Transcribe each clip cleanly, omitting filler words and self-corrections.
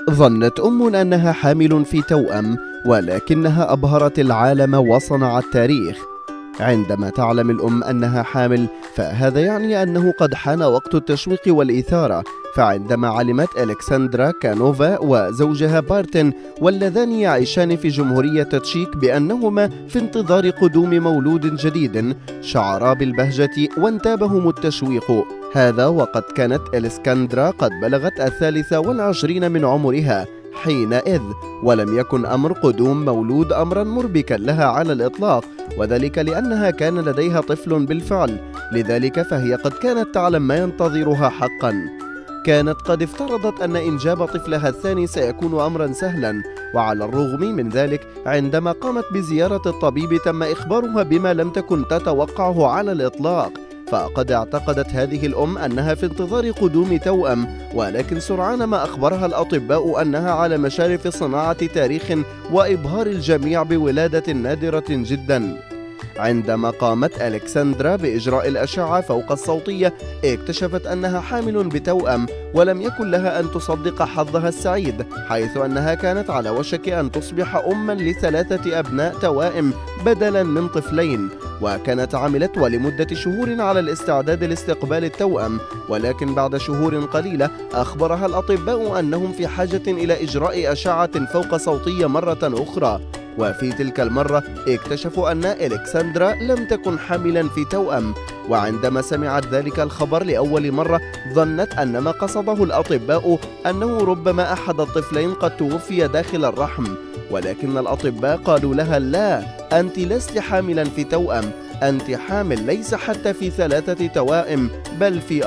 ظنت أنها حامل في توأم، ولكنها أبهرت العالم وصنعت تاريخ. عندما تعلم الأم أنها حامل، فهذا يعني أنه قد حان وقت التشويق والإثارة. فعندما علمت ألكسندرا كانوفا وزوجها بارتن، واللذان يعيشان في جمهورية تشيك، بأنهما في انتظار قدوم مولود جديد، شعرا بالبهجة وانتابهم التشويق. هذا وقد كانت ألكسندرا قد بلغت 23 من عمرها حينئذ، ولم يكن أمر قدوم مولود أمرا مربكا لها على الإطلاق، وذلك لأنها كان لديها طفل بالفعل. لذلك فهي قد كانت تعلم ما ينتظرها حقا. كانت قد افترضت أن إنجاب طفلها الثاني سيكون أمرا سهلا، وعلى الرغم من ذلك عندما قامت بزيارة الطبيب تم إخبارها بما لم تكن تتوقعه على الإطلاق. فقد اعتقدت هذه الأم أنها في انتظار قدوم توأم، ولكن سرعان ما أخبرها الأطباء أنها على مشارف صناعة تاريخ وإبهار الجميع بولادة نادرة جدا. عندما قامت ألكسندرا بإجراء الأشعة فوق الصوتية، اكتشفت أنها حامل بتوأم، ولم يكن لها أن تصدق حظها السعيد، حيث أنها كانت على وشك أن تصبح أما ل3 أبناء توائم بدلا من طفلين. وكانت عملت ولمدة شهور على الاستعداد لاستقبال التوأم، ولكن بعد شهور قليلة أخبرها الأطباء أنهم في حاجة إلى إجراء أشعة فوق صوتية مرة أخرى. وفي تلك المرة اكتشفوا أن ألكسندرا لم تكن حاملا في توأم. وعندما سمعت ذلك الخبر لأول مرة، ظنت أن ما قصده الأطباء أنه ربما أحد الطفلين قد توفي داخل الرحم، ولكن الأطباء قالوا لها: لا، أنت لست حاملا في توأم، أنت حامل ليس حتى في 3 توائم، بل في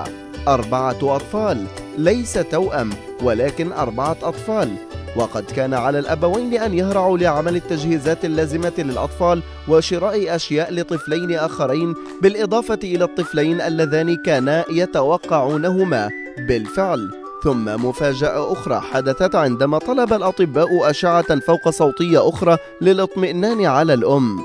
4 أطفال، ليس توأم ولكن 4 أطفال. وقد كان على الأبوين أن يهرعوا لعمل التجهيزات اللازمة للأطفال وشراء أشياء لطفلين آخرين، بالإضافة إلى الطفلين اللذان كانا يتوقعونهما بالفعل. ثم مفاجأة أخرى حدثت عندما طلب الأطباء أشعة فوق صوتية أخرى للاطمئنان على الأم.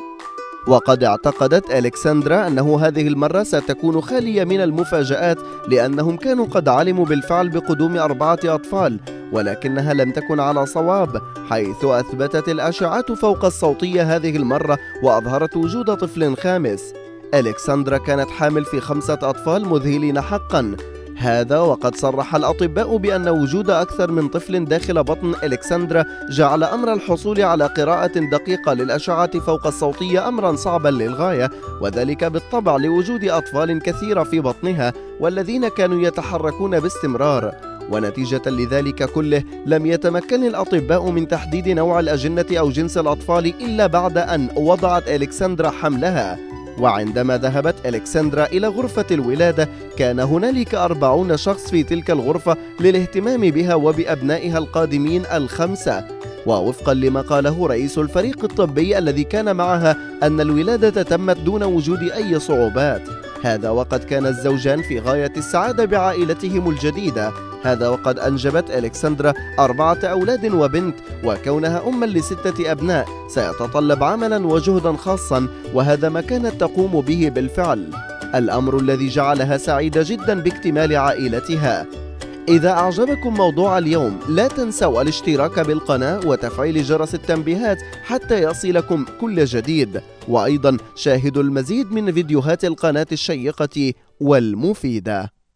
وقد اعتقدت ألكسندرا أنه هذه المرة ستكون خالية من المفاجآت، لأنهم كانوا قد علموا بالفعل بقدوم 4 أطفال، ولكنها لم تكن على صواب، حيث أثبتت الأشعة فوق الصوتية هذه المرة وأظهرت وجود طفل خامس. ألكسندرا كانت حامل في 5 أطفال مذهلين حقا. هذا وقد صرح الأطباء بأن وجود أكثر من طفل داخل بطن ألكسندرا جعل أمر الحصول على قراءة دقيقة للأشعة فوق الصوتية أمرا صعبا للغاية، وذلك بالطبع لوجود أطفال كثيرة في بطنها والذين كانوا يتحركون باستمرار. ونتيجة لذلك كله لم يتمكن الأطباء من تحديد نوع الأجنة أو جنس الأطفال إلا بعد أن وضعت ألكسندرا حملها. وعندما ذهبت ألكسندرا إلى غرفة الولادة، كان هنالك 40 شخص في تلك الغرفة للاهتمام بها وبأبنائها القادمين ال5. ووفقا لما قاله رئيس الفريق الطبي الذي كان معها، أن الولادة تمت دون وجود أي صعوبات. هذا وقد كان الزوجان في غاية السعادة بعائلتهم الجديدة. هذا وقد أنجبت ألكسندرا 4 أولاد وبنت، وكونها أما ل6 أبناء سيتطلب عملا وجهدا خاصا، وهذا ما كانت تقوم به بالفعل، الأمر الذي جعلها سعيدة جدا باكتمال عائلتها. إذا أعجبكم موضوع اليوم لا تنسوا الاشتراك بالقناة وتفعيل جرس التنبيهات حتى يصلكم كل جديد، وأيضا شاهدوا المزيد من فيديوهات القناة الشيقة والمفيدة.